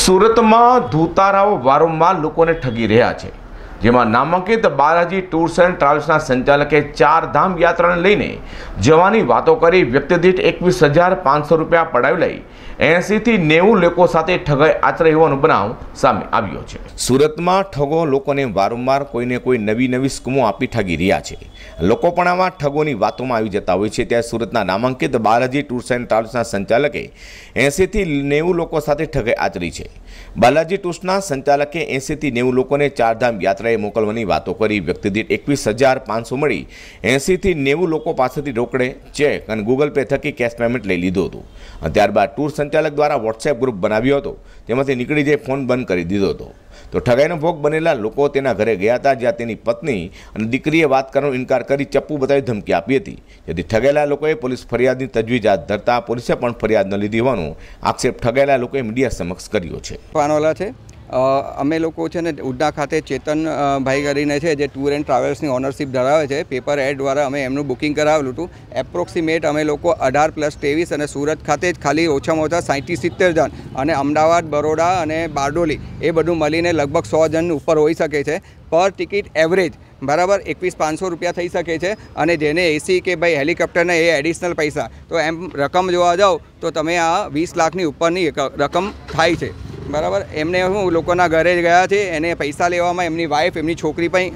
સુરતમાં ધૂતારાઓ વારંવાર લોકોને ઠગી રહ્યા છે, જેમાં નામાંકિત બાલાજી ટૂર્સ એન્ડ ટ્રાવેલ્સના સંચાલકે ચારધામ યાત્રાને લઈને જવાની વાતો કરી વ્યક્તિ દીઠ 21,500 રૂપિયા પડાવી લઈ 80 થી 90 લોકો સાથે ઠગાઈ આચરી હોવાનો બનાવ સામે આવ્યો છે। સુરતમાં ઠગો લોકોને વારંવાર કોઈને કોઈ નવી સ્કીમો આપી ઠગી રહ્યા છે। લોકો પણ આવા ઠગોની વાતોમાં આવી જતા હોય છે। ત્યારે સુરતના નામાંકિત બાલાજી ટૂર્સ એન્ડ ટ્રાવેલ્સના સંચાલકે 80 થી 90 લોકો સાથે ઠગાઈ આચરી છે। બાલાજી ટૂર્સના સંચાલકે 80 થી 90 લોકોને ચારધામ યાત્રાએ મોકલવાની વાતો કરી વ્યક્તિ દીઠ 21,500 મળી 80 થી 90 લોકો પાસેથી રોકડે, ચેક અને ગૂગલ પે થકી કેશ પેમેન્ટ લઈ લીધું હતું। ત્યારબાદ ટૂર સંચાલક દ્વારા વોટ્સએપ ગ્રુપ બનાવ્યો હતો, તેમાંથી નીકળી જઈ ફોન બંધ કરી દીધો હતો। તો ઠગાઈનો ભોગ બનેલા લોકો તેના ઘરે ગયા હતા, જ્યાં તેની પત્ની અને દીકરીએ વાત કરવાનો ઇનકાર કરી ચપ્પુ બતાવી ધમકી આપી હતી। જેથી ઠગાયેલા લોકોએ પોલીસ ફરિયાદની તજવીજ હાથ ધરતા પોલીસે પણ ફરિયાદ ન લીધી હોવાનો આક્ષેપ ઠગાયેલા લોકોએ મીડિયા સમક્ષ કર્યો છે। અમે લોકો છે ને ઉડના ખાતે ચેતન ભાઈ કરીને છે જે ટૂર એન્ડ ટ્રાવેલ્સની ઓનરશિપ ધરાવે છે। પેપર એડ દ્વારા અમે એમનું બુકિંગ કરાવેલું હતું। એપ્રોક્સિમેટ અમે લોકો 18+23 અને સુરત ખાતે જ ખાલી ઓછામાં ઓછા 60-70 જણ અને અમદાવાદ, બરોડા અને બારડોલી એ બધું મળીને લગભગ 100 જણ ઉપર હોઈ શકે છે। પર ટિકિટ એવરેજ બરાબર 21,500 રૂપિયા થઈ શકે છે। અને જેને એસી કે ભાઈ હેલિકોપ્ટરના એ એડિશનલ પૈસા, તો એમ રકમ જોવા જાઓ તો તમે આ 20 લાખની ઉપરની રકમ થાય છે બરાબર। એમને હું લોકોના ઘરે ગયા છે, એને પૈસા લેવામાં એમની વાઈફ, એમની છોકરી પણ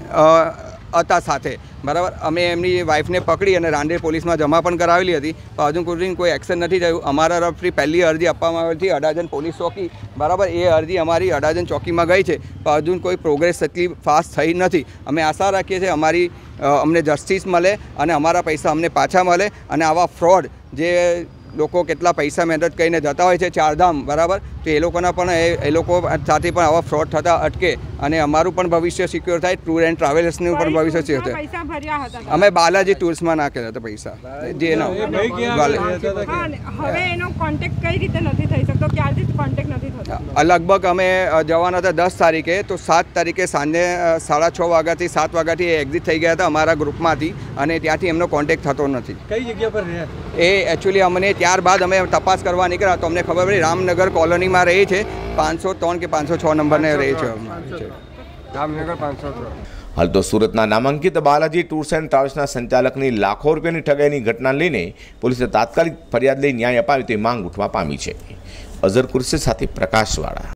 હતા સાથે બરાબર। અમે એમની વાઈફને પકડી અને રાંદેર પોલીસમાં જમા પણ કરાવેલી હતી, પણ હજુ સુધી કોઈ એક્શન નથી થયું। અમારા તરફથી પહેલી અરજી આપવામાં આવી હતી અડાજણ પોલીસ ચોકી બરાબર। એ અરજી અમારી અડાજણ ચોકીમાં ગઈ છે, પણ હજુ કોઈ પ્રોગ્રેસ એટલી ફાસ્ટ થઈ નથી। અમે આશા રાખીએ છીએ અમને જસ્ટિસ મળે અને અમારા પૈસા અમને પાછા મળે અને આવા ફ્રોડ જે લોકો કેટલા પૈસા મહેનત કરીને જતા હોય છે ચારધામ બરાબર, તો એ લોકોના પણ એ લોકો સાથે પણ આવા ફ્રોડ થતા અટકે અને અમારું પણ ભવિષ્ય સિક્યોર થાય, ટૂર એન્ડ ટ્રાવેલ્સનું પણ ભવિષ્ય સિક્યોર થાય। અમે બાલાજી ટૂર્સમાં નાખેલા હતા પૈસા જે હવે એનો કોન્ટેક્ટ કઈ રીતે નથી થઈ શકતો, ક્યારથી કોન્ટેક્ટ નથી થતો? લગભગ અમે જવાના હતા 10 તારીખે, તો 7 તારીખે સાંજે 6:30 વાગ્યાથી 7 વાગ્યાથી એ એક્ઝિટ થઈ ગયા હતા અમારા ગ્રુપમાંથી અને ત્યાંથી એમનો કોન્ટેક્ટ થતો નથી। કઈ જગ્યા પર રહ્યા એ એકચ્યુઅલી અમને ત્યારબાદ અમે તપાસ કરવા નીકળ્યા તો અમને ખબર પડી રામનગર કોલોનીમાં રહે છે, 503 કે 506 નંબરને રહે છે રામનગર 503। હાલ તો સુરતના નામાંકિત બાલાજી ટૂર્સ એન્ડ ટ્રાવેલ્સના સંચાલકની લાખો રૂપિયાની ઠગાઈની ઘટના લઈને પોલીસે તાત્કાલિક ફરિયાદ લઈ ન્યાય અપાવે તેવી માંગ ઉઠવા પામી છે। અઝર કુરશી સાથે પ્રકાશવાળા।